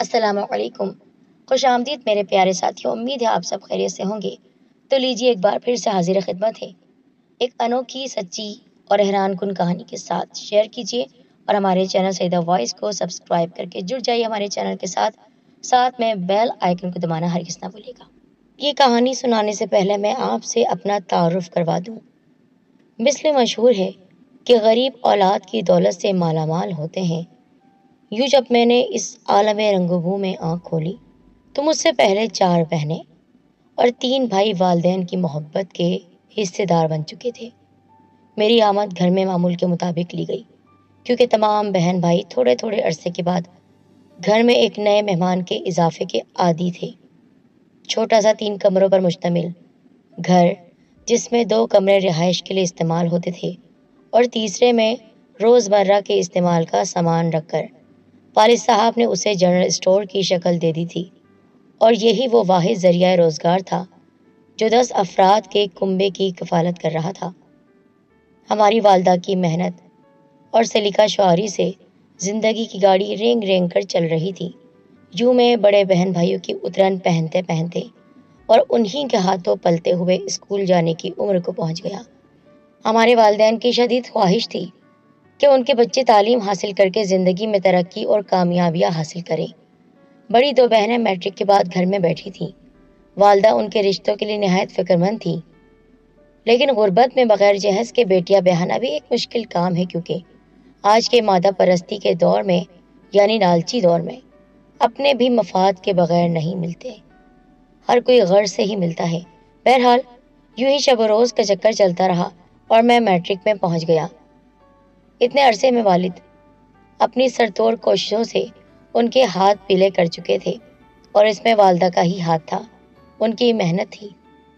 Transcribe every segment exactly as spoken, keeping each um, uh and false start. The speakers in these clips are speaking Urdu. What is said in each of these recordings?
السلام علیکم، خوش آمدید میرے پیارے ساتھیوں، امید ہے آپ سب خیریت سے ہوں گے۔ تو لیجیے ایک بار پھر سے حاضر خدمت ہے ایک انوکھی، سچی اور حیران کن کہانی کے ساتھ۔ شیئر کیجیے اور ہمارے چینل سیدہ وائس کو سبسکرائب کر کے جڑ جائیے ہمارے چینل کے ساتھ ساتھ میں بیل آئیکن کو دبانا ہرگز نہ بھولیے گا۔ یہ کہانی سنانے سے پہلے میں آپ سے اپنا تعارف کروا دوں۔ مثل مشہور ہے کہ غریب اولاد کی دولت سے مالا مال ہوتے ہیں۔ یوں جب میں نے اس عالم رنگ و بو میں آنکھ کھولی تو مجھ سے پہلے چار بہنیں اور تین بھائی والدین کی محبت کے حصے دار بن چکے تھے۔ میری آمد گھر میں معمول کے مطابق لی گئی، کیونکہ تمام بہن بھائی تھوڑے تھوڑے عرصے کے بعد گھر میں ایک نئے مہمان کے اضافے کے عادی تھے۔ چھوٹا سا تین کمروں پر مشتمل گھر، جس میں دو کمرے رہائش کے لیے استعمال ہوتے تھے اور تیسرے میں روزمرہ کے استعمال کا سامان رکھ کر والد صاحب نے اسے جنرل اسٹور کی شکل دے دی تھی، اور یہی وہ واحد ذریعہ روزگار تھا جو دس افراد کے کنبے کی کفالت کر رہا تھا۔ ہماری والدہ کی محنت اور سلیقہ شعاری سے زندگی کی گاڑی رینگ رینگ کر چل رہی تھی۔ یوں میں بڑے بہن بھائیوں کی اترن پہنتے پہنتے اور انہی کے ہاتھوں پلتے ہوئے اسکول جانے کی عمر کو پہنچ گیا۔ ہمارے والدین کی شدید خواہش تھی کہ ان کے بچے تعلیم حاصل کر کے زندگی میں ترقی اور کامیابیاں حاصل کریں۔ بڑی دو بہنیں میٹرک کے بعد گھر میں بیٹھی تھیں۔ والدہ ان کے رشتوں کے لیے نہایت فکر مند تھی، لیکن غربت میں بغیر جہیز کے بیٹیاں بیاہنا بھی ایک مشکل کام ہے، کیونکہ آج کے مادہ پرستی کے دور میں، یعنی لالچی دور میں، اپنے بھی مفاد کے بغیر نہیں ملتے، ہر کوئی غرض سے ہی ملتا ہے۔ بہرحال یوں ہی شب و روز کا چکر چلتا رہا اور میں میٹرک میں پہنچ گیا۔ اتنے عرصے میں والد اپنی سرتوڑ کوششوں سے ان کے ہاتھ پیلے کر چکے تھے، اور اس میں والدہ کا ہی ہاتھ تھا، ان کی محنت تھی۔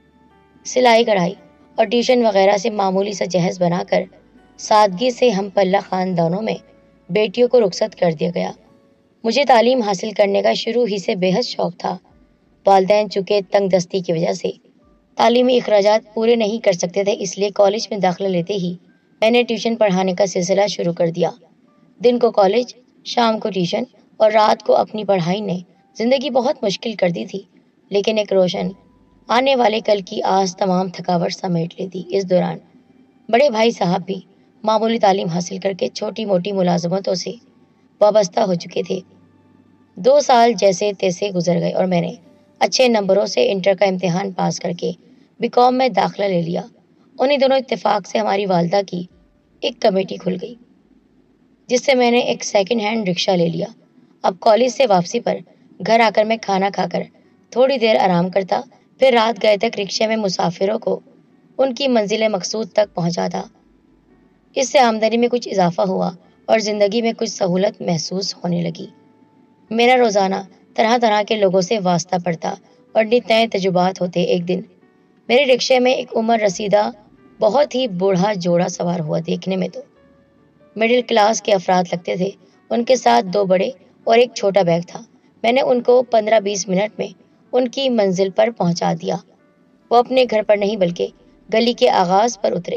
سلائی کڑھائی اور ٹیوشن وغیرہ سے معمولی سا جہیز بنا کر سادگی سے ہم پلہ خاندانوں میں بیٹیوں کو رخصت کر دیا گیا۔ مجھے تعلیم حاصل کرنے کا شروع ہی سے بے حد شوق تھا۔ والدین چونکہ تنگ دستی کی وجہ سے تعلیمی اخراجات پورے نہیں کر سکتے تھے، اس لیے کالج میں داخلہ لیتے ہی میں نے ٹیوشن پڑھانے کا سلسلہ شروع کر دیا۔ دن کو کالج، شام کو ٹیوشن اور رات کو اپنی پڑھائی نے زندگی بہت مشکل کر دی تھی، لیکن ایک روشن آنے والے کل کی آس تمام تھکاوٹ سمیٹ لیتی۔ اس دوران بڑے بھائی صاحب بھی معمولی تعلیم حاصل کر کے چھوٹی موٹی ملازمتوں سے وابستہ ہو چکے تھے۔ دو سال جیسے تیسے گزر گئے اور میں نے اچھے نمبروں سے انٹر کا امتحان پاس کر کے بی کام میں داخلہ لے لیا۔ انہی دونوں اتفاق سے ہماری والدہ کی ایک کمیٹی کھل گئی، جس سے میں نے ایک سیکنڈ ہینڈ رکشہ لے لیا۔ اب کالج سے واپسی پر گھر آ کر میں کھانا کھا کر تھوڑی دیر آرام کرتا، پھر رات گئے تک رکشے میں مسافروں کو ان کی منزل مقصود تک پہنچاتا۔ اس سے آمدنی میں کچھ اضافہ ہوا اور زندگی میں کچھ سہولت محسوس ہونے لگی۔ میرا روزانہ طرح طرح کے لوگوں سے واسطہ پڑتا اور نت نئے تجربات ہوتے۔ ایک دن میرے رکشے میں ایک عمر رسیدہ بہت ہی بوڑھا جوڑا سوار ہوا۔ دیکھنے میں تو مڈل کلاس کے افراد لگتے تھے۔ ان کے ساتھ دو بڑے اور ایک چھوٹا بیگ تھا۔ میں نے ان کو پندرہ بیس منٹ میں ان کی منزل پر پہنچا دیا۔ وہ اپنے گھر پر نہیں بلکہ گلی کے آغاز پر اترے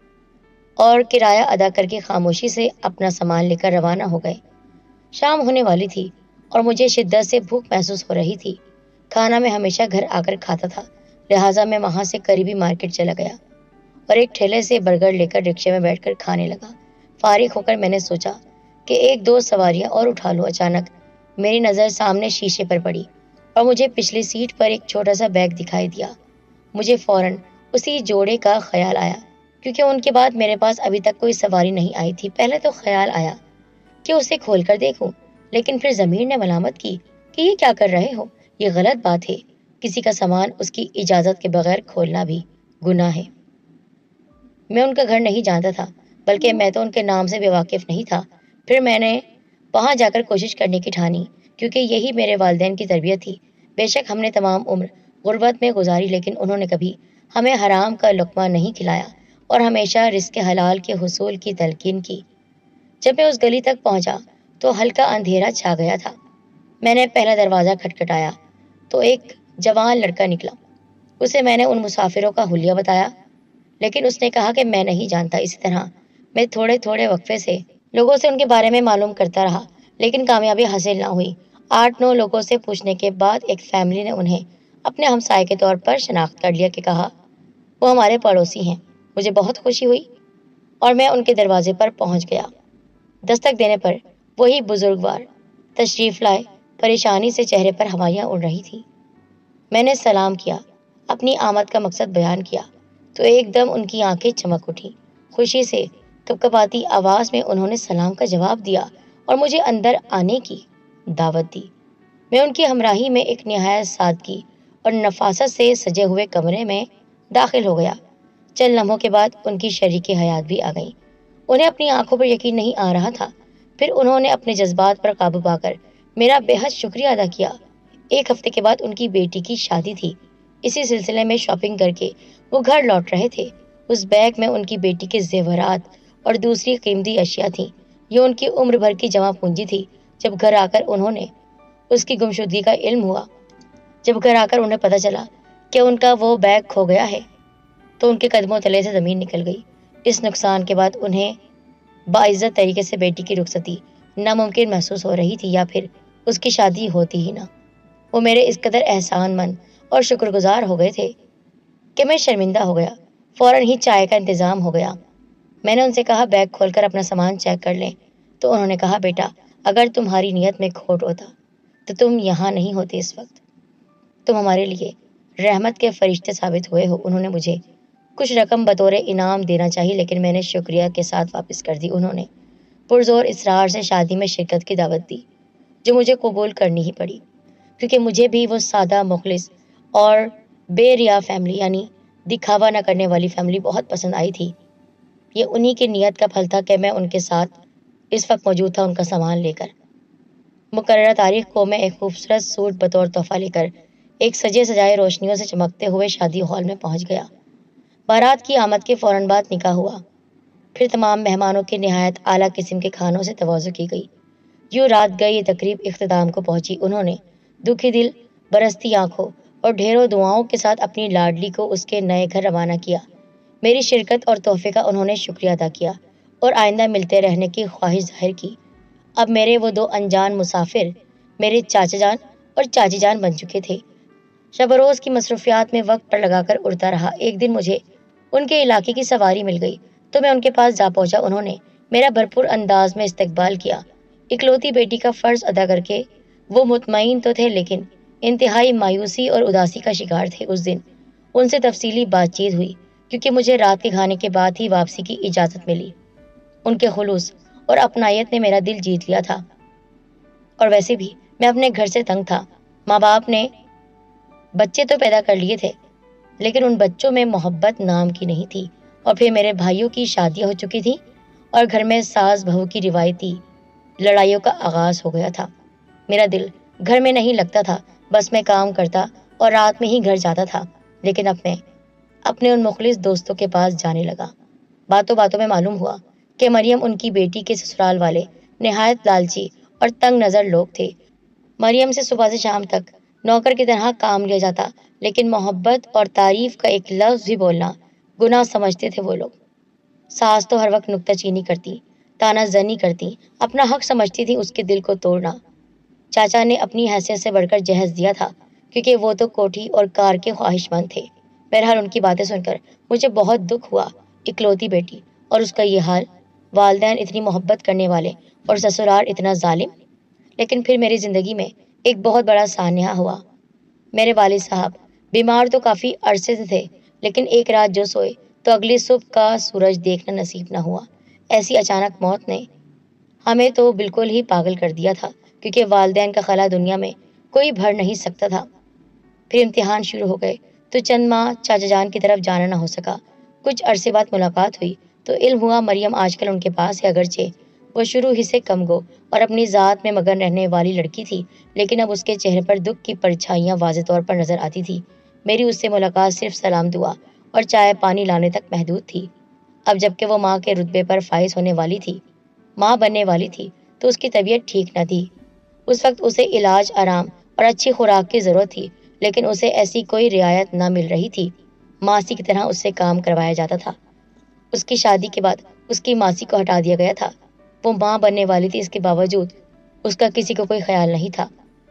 اور کرایہ ادا کر کے خاموشی سے اپنا سامان لے کر روانہ ہو گئے۔ شام ہونے والی تھی اور مجھے شدت سے بھوک محسوس ہو رہی تھی۔ کھانا میں ہمیشہ گھر آ کر کھاتا تھا، لہٰذا میں وہاں سے قریبی مارکیٹ چلا گیا اور ایک ٹھیلے سے برگر لے کر رکشے میں بیٹھ کر کھانے لگا۔ فارغ ہو کر میں نے سوچا کہ ایک دو سواریاں اور اٹھا لوں۔ اچانک میری نظر سامنے شیشے پر پڑی اور مجھے پچھلی سیٹ پر ایک چھوٹا سا بیگ دکھائی دیا۔ مجھے فوراً اسی جوڑے کا خیال آیا، کیونکہ ان کے بعد میرے پاس ابھی تک کوئی سواری نہیں آئی تھی۔ پہلے تو خیال آیا کہ اسے کھول کر دیکھوں، لیکن پھر ضمیر نے ملامت کی کہ یہ کیا کر رہے ہو، یہ غلط بات ہے، کسی کا سامان اس کی اجازت کے بغیر کھولنا بھی گناہ ہے۔ میں ان کا گھر نہیں جانتا تھا، بلکہ میں تو ان کے نام سے بے واقف نہیں تھا۔ پھر میں نے وہاں جا کر کوشش کرنے کی ٹھانی، کیونکہ یہی میرے والدین کی تربیت تھی۔ بے شک ہم نے تمام عمر غربت میں گزاری، لیکن انہوں نے کبھی ہمیں حرام کا لقمہ نہیں کھلایا اور ہمیشہ رزق حلال کے حصول کی تلقین کی۔ جب میں اس گلی تک پہنچا تو ہلکا اندھیرا چھا گیا تھا۔ میں نے پہلا دروازہ کھٹکھٹایا تو ایک جوان لڑکا نکلا۔ اسے میں نے ان مسافروں کا حلیہ بتایا، لیکن اس نے کہا کہ میں نہیں جانتا۔ اسی طرح میں تھوڑے تھوڑے وقفے سے لوگوں سے ان کے بارے میں معلوم کرتا رہا، لیکن کامیابی حاصل نہ ہوئی۔ آٹھ نو لوگوں سے پوچھنے کے بعد ایک فیملی نے انہیں اپنے ہمسائے کے طور پر شناخت کر لیا کہ کہا وہ ہمارے پڑوسی ہیں۔ مجھے بہت خوشی ہوئی اور میں ان کے دروازے پر پہنچ گیا۔ دستک دینے پر وہی بزرگوار تشریف لائے۔ پریشانی سے چہرے پر ہوائیاں اڑ رہی تھی۔ میں نے سلام کیا، اپنی آمد کا مقصد بیان کیا تو ایک دم ان کی آنکھیں چمک اٹھی۔ خوشی سے کپکپاتی آواز میں انہوں نے سلام کا جواب دیا اور مجھے اندر آنے کی دعوت دی۔ میں ان کی ہمراہی میں ایک نہایت سادگی اور نفاست سے سجے ہوئے کمرے میں داخل ہو گیا۔ چند لمحوں کے بعد ان کی شریک حیات بھی آ گئیں۔ انہیں اپنی آنکھوں پر یقین نہیں آ رہا تھا۔ پھر انہوں نے اپنے جذبات پر قابو پا کر میرا بے حد شکریہ ادا کیا۔ ایک ہفتے کے بعد ان کی بیٹی کی شادی تھی۔ اسی سلسلے میں شاپنگ کر کے وہ گھر لوٹ رہے تھے۔ اس بیگ میں ان کی بیٹی کے زیورات اور دوسری قیمتی اشیاء تھیں۔ یہ ان کی عمر بھر کی جمع پونجی تھی۔ جب گھر آ کر انہوں نے اس کی گمشدگی کا علم ہوا جب گھر آ کر انہیں پتہ چلا کہ ان کا وہ بیگ کھو گیا ہے تو ان کے قدموں تلے سے زمین نکل گئی۔ اس نقصان کے بعد انہیں باعزت طریقے سے بیٹی کی رخصتی ناممکن محسوس ہو رہی تھی، یا پھر اس کی شادی ہوتی ہی نہ۔ وہ میرے اس قدر احسان مند اور شکر گزار ہو گئے تھے کہ میں شرمندہ ہو گیا۔ فوراً ہی چائے کا انتظام ہو گیا۔ میں نے ان سے کہا بیگ کھول کر اپنا سامان چیک کر لیں تو انہوں نے کہا بیٹا اگر تمہاری نیت میں کھوٹ ہوتا تو تم یہاں نہیں ہوتے اس وقت۔ تم ہمارے لیے رحمت کے فرشتے ثابت ہوئے ہو۔ انہوں نے مجھے کچھ رقم بطور انعام دینا چاہی لیکن میں نے شکریہ کے ساتھ واپس کر دی۔ انہوں نے پرزور اصرار سے شادی میں شرکت کی دعوت دی جو مجھے قبول کرنی ہی پڑی، کیونکہ مجھے بھی وہ سادہ مخلص اور بے ریا فیملی یعنی دکھاوا نہ کرنے والی فیملی بہت پسند آئی تھی۔ یہ انہی کی نیت کا پھل تھا کہ میں ان کے ساتھ اس وقت موجود تھا ان کا سامان لے کر۔ مقررہ تاریخ کو میں ایک خوبصورت سوٹ بطور تحفہ لے کر ایک سجے سجائے روشنیوں سے چمکتے ہوئے شادی ہال میں پہنچ گیا۔ بارات کی آمد کے فوراً بعد نکاح ہوا۔ پھر تمام مہمانوں کے نہایت اعلیٰ قسم کے کھانوں سے تواضع کی گئی۔ یوں رات گئی یہ تقریب اختتام کو پہنچی۔ انہوں نے دکھی دل، برستی آنکھوں اور ڈھیروں دعاؤں کے ساتھ اپنی لاڈلی کو اس کے نئے گھر روانہ کیا۔ میری شرکت اور تحفے کا انہوں نے شکریہ ادا کیا اور آئندہ ملتے رہنے کی خواہش ظاہر کی۔ اب میرے وہ دو انجان مسافر میرے چاچا جان اور چاچی جان بن چکے تھے۔ شب و روز کی مصروفیات میں وقت پر لگا کر اڑتا رہا۔ ایک دن مجھے ان کے علاقے کی سواری مل گئی تو میں ان کے پاس جا پہنچا۔ انہوں نے میرا بھرپور انداز میں استقبال کیا۔ اکلوتی بیٹی کا فرض ادا کر کے وہ مطمئن تو تھے لیکن انتہائی مایوسی اور اداسی کا شکار تھے۔ اس دن ان سے تفصیلی بات چیت ہوئی کیونکہ مجھے رات کے کھانے کے بعد ہی واپسی کی اجازت ملی۔ ان کے خلوص اور اپنائیت نے میرا دل جیت لیا تھا، اور ویسے بھی میں اپنے گھر سے تنگ تھا۔ ماں باپ نے بچے تو پیدا کر لیے تھے لیکن ان بچوں میں محبت نام کی نہیں تھی، اور پھر میرے بھائیوں کی شادیاں ہو چکی تھیں اور گھر میں ساس بہو کی روایتی لڑائیوں کا آغاز ہو گیا تھا۔ میرا دل گھر میں نہیں لگتا تھا، بس میں کام کرتا اور رات میں ہی گھر جاتا تھا۔ لیکن اب میں اپنے ان مخلص دوستوں کے پاس جانے لگا۔ باتوں باتوں میں معلوم ہوا کہ مریم ان کی بیٹی کے سسرال والے نہایت لالچی اور تنگ نظر لوگ تھے۔ مریم سے صبح سے شام تک نوکر کی طرح کام لیا جاتا، لیکن محبت اور تعریف کا ایک لفظ بھی بولنا گناہ سمجھتے تھے وہ لوگ۔ ساس تو ہر وقت نکتہ چینی کرتی، تانا زنی کرتی، اپنا حق سمجھتی تھی اس کے دل کو توڑنا۔ چاچا نے اپنی حیثیت سے بڑھ کر جہیز دیا تھا کیونکہ وہ تو کوٹھی اور کار کے خواہش مند تھے۔ بہرحال ان کی باتیں سن کر مجھے بہت دکھ ہوا۔ اکلوتی بیٹی اور اس کا یہ حال، والدین اتنی محبت کرنے والے اور سسرال اتنا ظالم۔ لیکن پھر میری زندگی میں ایک بہت بڑا سانحہ ہوا۔ میرے والد صاحب بیمار تو کافی عرصے سے تھے لیکن ایک رات جو سوئے تو اگلی صبح کا سورج دیکھنا نصیب نہ ہوا۔ ایسی اچانک موت نے ہمیں تو بالکل ہی پاگل کر دیا تھا کیونکہ والدین کا خلا دنیا میں کوئی بھر نہیں سکتا تھا۔ پھر امتحان شروع ہو گئے تو چند ماہ چاچا جان کی طرف جانا نہ ہو سکا۔ کچھ عرصے بعد ملاقات ہوئی تو علم ہوا مریم آج کل ان کے پاس ہے۔ اگرچہ وہ شروع ہی سے کم گو اور اپنی ذات میں مگن رہنے والی لڑکی تھی لیکن اب اس کے چہرے پر دکھ کی پرچھائیاں واضح طور پر نظر آتی تھی۔ میری اس سے ملاقات صرف سلام دعا اور چائے پانی لانے تک محدود تھی۔ اب جب کہ وہ ماں کے رتبے پر فائز ہونے والی تھی، ماں بننے والی تھی، تو اس کی طبیعت ٹھیک نہ تھی۔ اس وقت اسے علاج، آرام اور اچھی خوراک کی ضرورت تھی لیکن اسے ایسی کوئی رعایت نہ مل رہی تھی۔ ماسی کی طرح اس سے کام کروایا جاتا تھا۔ اس کی شادی کے بعد اس کی ماسی کو ہٹا دیا گیا تھا۔ وہ ماں بننے والی تھی، اس کے باوجود اس کا کسی کو کوئی خیال نہیں تھا۔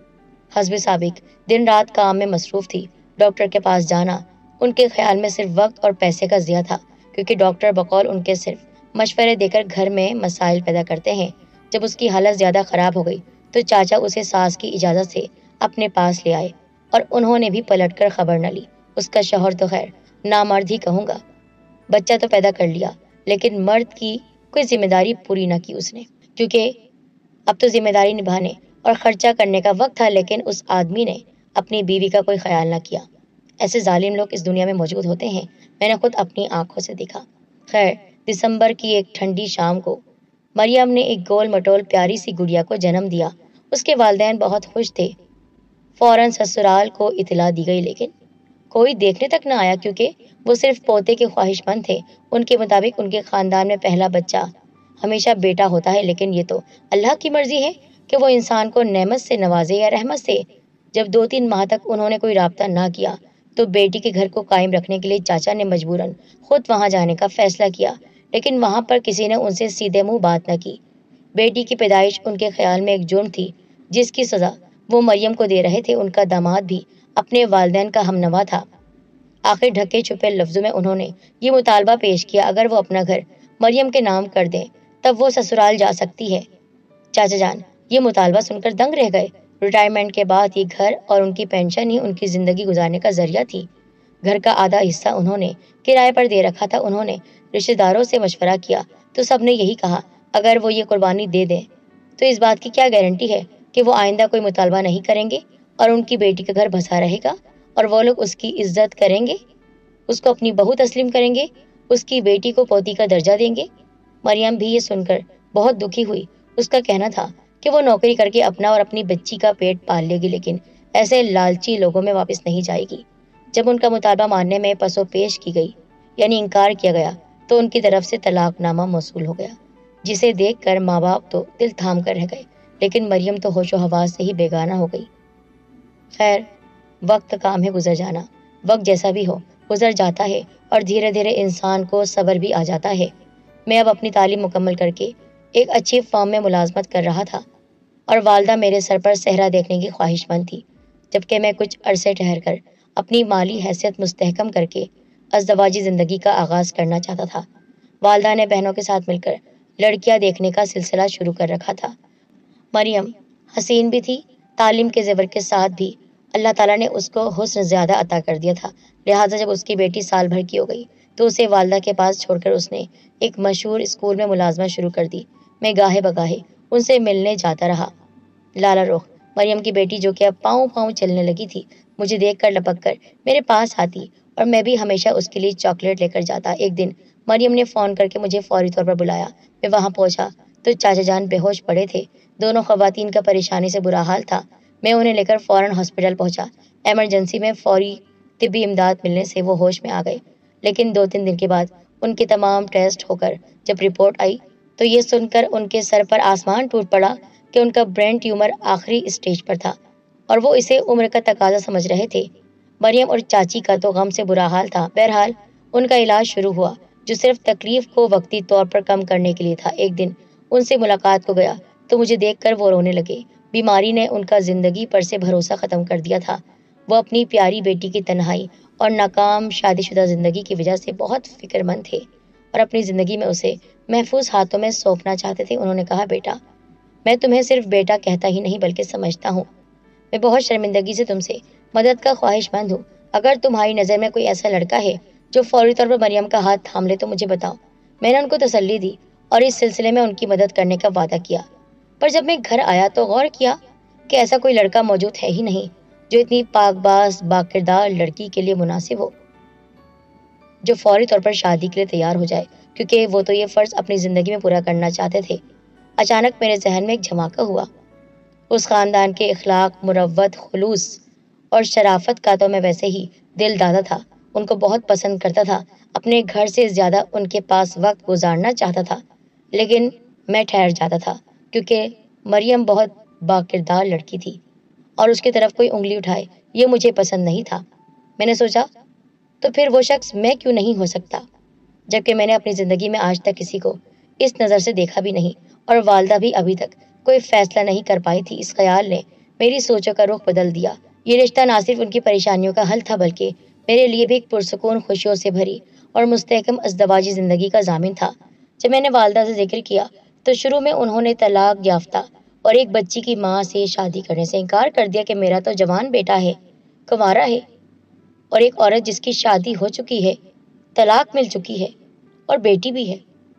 حسب سابق دن رات کام میں مصروف تھی۔ ڈاکٹر کے پاس جانا ان کے خیال میں صرف وقت اور پیسے کا ضیاع تھا، کیونکہ ڈاکٹر بقول ان کے صرف مشورے دے کر گھر میں مسائل پیدا کرتے ہیں۔ جب اس کی حالت زیادہ خراب ہو گئی تو چاچا اسے ساس کی اجازت سے اپنے پاس لے آئے، اور انہوں نے بھی پلٹ کر خبر نہ لی۔ اس کا شوہر تو خیر نامرد ہی کہوں گا، بچہ تو پیدا کر لیا، لیکن مرد کی کوئی ذمہ داری پوری نہ کی اس نے، کیونکہ اب تو ذمہ داری نبھانے اور خرچہ کرنے کا وقت تھا، لیکن اس آدمی نے اپنی بیوی کا کوئی خیال نہ کیا۔ ایسے ظالم لوگ اس دنیا میں موجود ہوتے ہیں، میں نے خود اپنی آنکھوں سے دیکھا۔ خیر، دسمبر کی ایک ٹھنڈی شام کو مریم نے ایک گول مٹول پیاری سی گڑیا کو جنم دیا۔ اس کے والدین بہت خوش تھے۔ فوراً سسرال کو اطلاع دی گئی، لیکن کوئی دیکھنے تک نہ آیا، کیونکہ وہ صرف پوتے کے خواہش مند تھے۔ ان کے مطابق ان کے خاندان میں پہلا بچہ ہمیشہ بیٹا ہوتا ہے، لیکن یہ تو اللہ کی مرضی ہے کہ وہ انسان کو نعمت سے نوازے یا رحمت سے۔ جب دو تین ماہ تک انہوں نے کوئی رابطہ نہ کیا تو بیٹی کے گھر کو قائم رکھنے کے لیے چاچا نے مجبوراً خود وہاں جانے کا فیصلہ کیا، لیکن وہاں پر کسی نے ان سے سیدھے منہ بات نہ کی۔ بیٹی کی پیدائش ان کے خیال میں ایک جرم تھی جس کی سزا وہ مریم کو دے رہے تھے۔ ان کا داماد بھی اپنے والدین کا ہمنوا تھا۔ آخر ڈھکے چھپے لفظوں میں انہوں نے یہ مطالبہ پیش کیا، اگر وہ اپنا گھر مریم کے نام کر دیں تب وہ سسرال جا سکتی ہے۔ چاچا جان یہ مطالبہ سن کر دنگ رہ گئے۔ ریٹائرمنٹ کے بعد یہ گھر اور ان کی پینشن ہی ان کی زندگی گزارنے کا ذریعہ تھی۔ گھر کا آدھا حصہ انہوں نے کرائے پر دے رکھا تھا۔ انہوں نے رشتہ داروں سے مشورہ کیا تو سب نے یہی کہا، اگر وہ یہ قربانی دے دیں تو اس بات کی کیا گارنٹی ہے کہ وہ آئندہ کوئی مطالبہ نہیں کریں گے اور ان کی بیٹی کا گھر بسا رہے گا اور وہ لوگ اس کی عزت کریں گے، اس کو اپنی بہو تسلیم کریں گے، اس کی بیٹی کو پوتی کا درجہ دیں گے۔ مریم بھی یہ سن کر بہت دکھی ہوئی۔ اس کا کہنا تھا کہ وہ نوکری کر کے اپنا اور اپنی بچی کا پیٹ پال لے گی، لیکن ایسے لالچی لوگوں میں واپس نہیں جائے گی۔ جب ان کا مطالبہ ماننے میں پسو پیش کی گئی، یعنی انکار کیا گیا، تو ان کی طرف سے طلاق نامہ موصول ہو گیا، جسے دیکھ کر ماں باپ تو دل تھام کر رہ گئے، لیکن مریم تو ہوش و حواس سے ہی بیگانہ ہو گئی۔ خیر، وقت کام ہے گزر جانا۔ وقت جیسا بھی ہو گزر جاتا ہے اور دھیرے دھیرے انسان کو صبر بھی آ جاتا ہے۔ میں اب اپنی تعلیم مکمل کر کے ایک اچھی فرم میں ملازمت کر رہا تھا اور والدہ میرے سر پر صحرا دیکھنے کی خواہش مند تھی، جبکہ میں کچھ عرصے ٹھہر کر اپنی مالی حیثیت مستحکم کر کے ازدواجی زندگی کا آغاز کرنا چاہتا تھا۔ والدہ نے بہنوں کے ساتھ مل کر لڑکیاں دیکھنے کا سلسلہ شروع کر رکھا تھا۔ مریم حسین بھی تھی، تعلیم کے زیور کے ساتھ بھی اللہ تعالیٰ نے اس کو حسن زیادہ عطا کر دیا تھا، لہٰذا جب اس کی بیٹی سال بھر کی ہو گئی تو اسے والدہ کے پاس چھوڑ کر اس نے ایک مشہور اسکول میں ملازمت شروع کر دی۔ میں گاہے بگاہے ان سے ملنے جاتا رہا۔ لالا رخ مریم کی بیٹی، جو کہ اب پاؤں پاؤں چلنے لگی تھی، مجھے دیکھ کر لپک کر میرے پاس آتی اور میں بھی ہمیشہ اس کے لیے چاکلیٹ لے کر جاتا۔ ایک دن مریم نے فون کر کے مجھے فوری طور پر بلایا۔ میں وہاں پہنچا تو چاچا جان بے ہوش پڑے تھے۔ دونوں خواتین کا پریشانی سے برا حال تھا۔ میں انہیں لے کر فوراً ہاسپٹل پہنچا۔ ایمرجنسی میں فوری طبی امداد ملنے سے وہ ہوش میں آ گئے، لیکن دو تین دن کے بعد ان کے تمام ٹیسٹ ہو کر جب رپورٹ آئی تو یہ سن کر ان کے سر پر آسمان ٹوٹ پڑا کہ ان کا برین ٹیومر آخری اسٹیج پر تھا اور وہ اسے عمر کا تقاضا سمجھ رہے تھے۔ مریم اور چاچی کا تو غم سے برا حال تھا۔ بہرحال ان کا علاج شروع ہوا، جو صرف تکلیف کو وقتی طور پر کم کرنے کے لیے تھا۔ ایک دن ان سے ملاقات کو گیا تو مجھے دیکھ کر وہ رونے لگے۔ بیماری نے ان کا زندگی پر سے بھروسہ ختم کر دیا تھا۔ وہ اپنی پیاری بیٹی کی تنہائی اور ناکام شادی شدہ زندگی کی وجہ سے بہت فکر مند تھے اور اپنی زندگی میں اسے محفوظ ہاتھوں میں سونپنا چاہتے تھے۔ انہوں نے کہا، بیٹا، میں تمہیں صرف بیٹا کہتا ہی نہیں بلکہ سمجھتا ہوں۔ میں بہت شرمندگی سے تم سے مدد کا خواہش مند ہوں۔ اگر تمہاری نظر میں کوئی ایسا لڑکا ہے جو فوری طور پر مریم کا ہاتھ تھام لے تو مجھے بتاؤ۔ میں نے ان کو تسلی دی اور اس سلسلے میں ان کی مدد کرنے کا وعدہ کیا، پر جب میں گھر آیا تو غور کیا کہ ایسا کوئی لڑکا موجود ہے ہی نہیں جو اتنی پاک باز باکردار لڑکی کے لیے مناسب ہو، جو فوری طور پر شادی کے لیے تیار ہو جائے، کیونکہ وہ تو یہ فرض اپنی زندگی میں پورا کرنا چاہتے تھے۔ اچانک میرے ذہن میں ایک جھماکہ ہوا۔ اس خاندان کے اخلاق، مروت، خلوص اور شرافت کا تو میں ویسے ہی دل دادا تھا، ان کو بہت پسند کرتا تھا، اپنے گھر سے زیادہ ان کے پاس وقت گزارنا چاہتا تھا، لیکن میں ٹھہر جاتا تھا کیونکہ مریم بہت باکردار لڑکی تھی اور اس کی طرف کوئی انگلی اٹھائے یہ مجھے پسند نہیں تھا۔ میں نے سوچا تو پھر وہ شخص میں کیوں نہیں ہو سکتا، جبکہ میں نے اپنی زندگی میں آج تک کسی کو اس نظر سے دیکھا بھی نہیں اور والدہ بھی ابھی تک کوئی فیصلہ نہیں کر پائی تھی۔ اس خیال نے میری سوچوں کا رخ بدل دیا۔ یہ رشتہ نہ صرف ان کی پریشانیوں کا حل تھا بلکہ میرے لیے بھی ایک پرسکون، خوشیوں سے بھری اور مستحکم ازدواجی زندگی کا ضامن تھا۔ جب میں نے والدہ سے ذکر کیا تو شروع میں انہوں نے طلاق یافتہ اور ایک بچی کی ماں سے شادی کرنے سے انکار کر دیا کہ میرا تو جوان بیٹا ہے، کنوارا ہے، اور ایک عورت جس کی شادی ہو چکی ہے، طلاق مل چکی ہے اور بیٹی بھی ہے،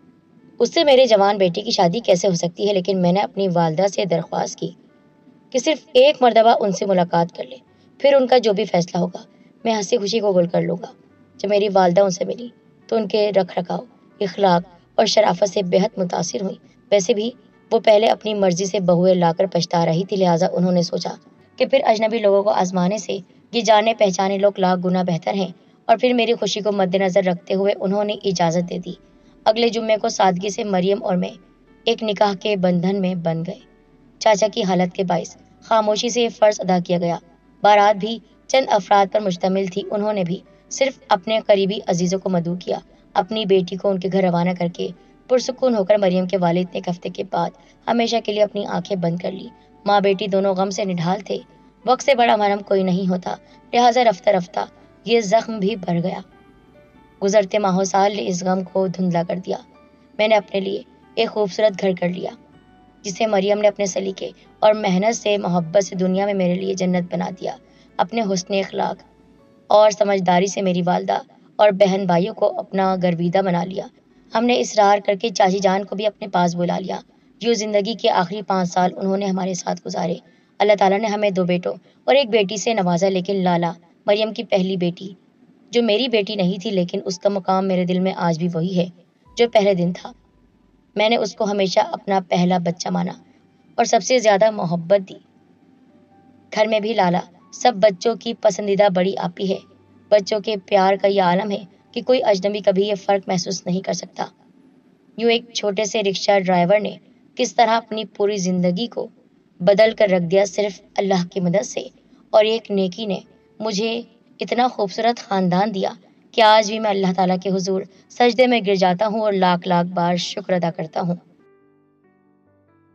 اس سے میرے جوان بیٹے کی شادی کیسے ہو سکتی ہے؟ لیکن میں نے اپنی والدہ سے درخواست کی کہ صرف ایک مرتبہ ان سے ملاقات کر لے، پھر ان کا جو بھی فیصلہ ہوگا میں ہنسی خوشی قبول کر لوں گا۔ جب میری والدہ ان سے ملی تو ان کے رکھ رکھاؤ، اخلاق اور شرافت سے بہت متاثر ہوئی۔ ویسے بھی وہ پہلے اپنی مرضی سے بہویں لا کر پچھتا رہی تھی، لہٰذا انہوں نے سوچا کہ پھر اجنبی لوگوں کو آزمانے سے یہ جانے پہچانے لوگ لاکھ گنا بہتر ہیں، اور پھر میری خوشی کو مد نظر رکھتے ہوئے انہوں نے اجازت دے دی۔ اگلے جمعے کو سادگی سے مریم اور میں ایک نکاح کے بندھن میں بندھ گئے۔ چاچا کی حالت کے باعث خاموشی سے یہ فرض ادا کیا گیا۔ بارات بھی چند افراد پر مشتمل تھی۔ انہوں نے بھی صرف اپنے قریبی عزیزوں کو مدعو کیا۔ اپنی بیٹی کو ان کے گھر روانہ کر کے پرسکون ہو کر مریم کے والد نے ایک ہفتے کے بعد ہمیشہ کے لیے اپنی آنکھیں بند کر لی۔ ماں بیٹی دونوں غم سے نڈھال تھے۔ وقت سے بڑا مرہم کوئی نہیں ہوتا، لہٰذا رفتہ رفتہ یہ زخم بھی بڑھ گیا۔ گزرتے ماہوں سال نے اس غم کو دھندلا کر دیا۔ میں نے اپنے لیے ایک خوبصورت گھر کر لیا جسے مریم نے اپنے سلیقے اور محنت سے، محبت سے دنیا میں میرے لیے جنت بنا دیا۔ اپنے حسن اخلاق اور سمجھداری سے میری والدہ اور بہن بھائیوں کو اپنا گرویدہ بنا لیا۔ ہم نے اصرار کر کے چاچی جان کو بھی اپنے پاس بلا لیا۔ جو زندگی کے آخری پانچ سال انہوں نے ہمارے ساتھ گزارے۔ اللہ تعالیٰ نے ہمیں دو بیٹوں اور ایک بیٹی سے نوازا، لیکن لالا، مریم کی پہلی بیٹی، جو میری بیٹی نہیں تھی لیکن اس کا مقام میرے دل میں آج بھی وہی ہے جو پہلے دن تھا۔ میں نے اس کو ہمیشہ اپنا پہلا بچہ مانا اور سب سے زیادہ محبت دی۔ گھر میں بھی لالا سب بچوں کی پسندیدہ بڑی آپی ہے۔ بچوں کے پیار کا یہ عالم ہے کہ کوئی اجنبی کبھی یہ فرق محسوس نہیں کر سکتا۔ یوں ایک چھوٹے سے رکشہ ڈرائیور نے کس طرح اپنی پوری زندگی کو بدل کر رکھ دیا صرف اللہ کی مدد سے، اور ایک نیکی نے مجھے اتنا خوبصورت خاندان دیا کہ آج بھی میں اللہ تعالیٰ کے حضور سجدے میں گر جاتا ہوں اور لاکھ لاکھ بار شکر ادا کرتا ہوں۔